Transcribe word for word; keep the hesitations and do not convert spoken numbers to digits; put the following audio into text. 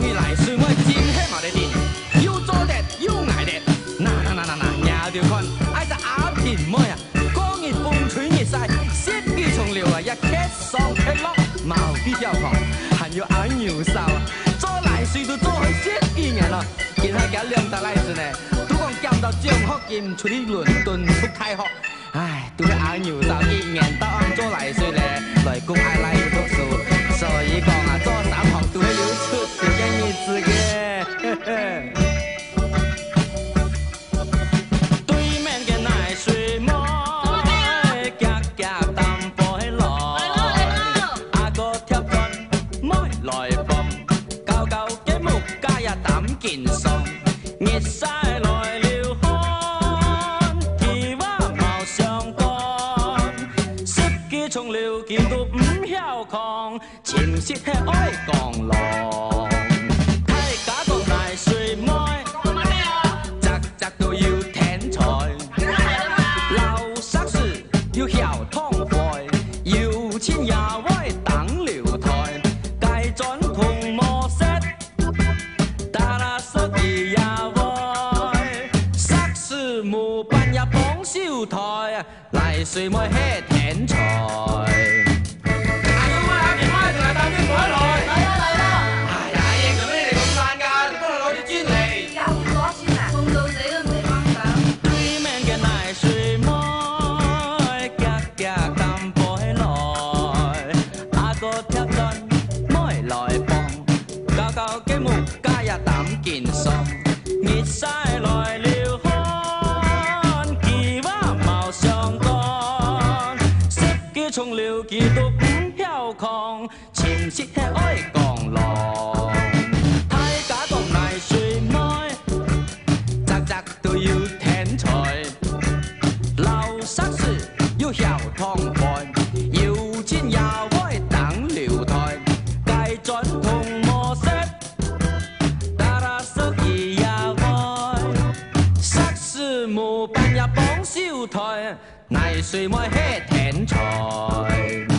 伊来水我真喜嘛咧顶，又做得又爱得，那那那那那，也着看爱只阿片妹啊，讲伊风吹日晒，四季从流啊，一克爽克落，毛笔跳狂，还有阿牛哨，做来水都做去四季年咯，今下加两大来水呢，都讲减到奖学金出去伦敦读大学。 唉，对阿牛就一年到晚做嚟水咧，来讲爱来读书，所以讲啊，做三行都会有出息嘅日子嘅。对面嘅奶水妹，夹夹淡薄起來，阿哥貼緊妹來放，教教嘅木家也膽健爽，熱晒來了。 冲流見到唔曉抗，潛色係愛降浪。睇假個大水妹，隻隻都要天才。老實事要曉通會，有錢也會當聊台。計準同模式，打啦實意也會。實事無辦也綁小台，嚟水妹係天才。 健爽，熱晒來了汗，幾話毛上幹，識叫從了幾都唔飄狂，潛色係愛降浪。睇假個泥水妹，隻隻都要天才，老實事要曉通開，有錢也會當聊台，計準同模式。 無辦也綁小台，泥水妹係天才。